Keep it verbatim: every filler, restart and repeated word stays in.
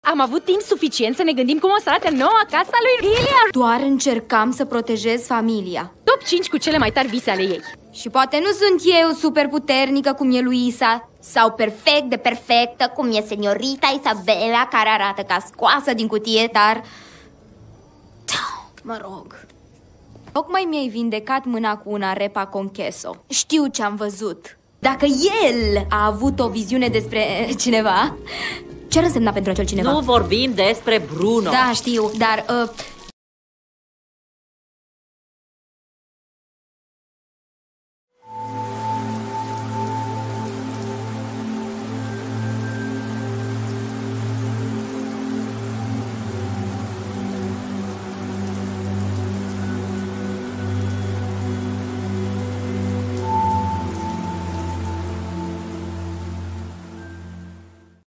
Am avut timp suficient să ne gândim cum o să arate noua casa lui Iliar. Doar încercam să protejez familia. Top cinci cu cele mai tari vise ale ei. Și poate nu sunt eu super puternică cum e Luisa, sau perfect de perfectă cum e seniorita Isabela, care arată ca scoasă din cutie, dar... Mă rog... Tocmai mi-ai vindecat mâna cu un arepa concheso. Știu ce am văzut. Dacă el a avut o viziune despre cineva, ce ar însemna pentru acel cineva? Nu vorbim despre Bruno. Da, știu, dar uh,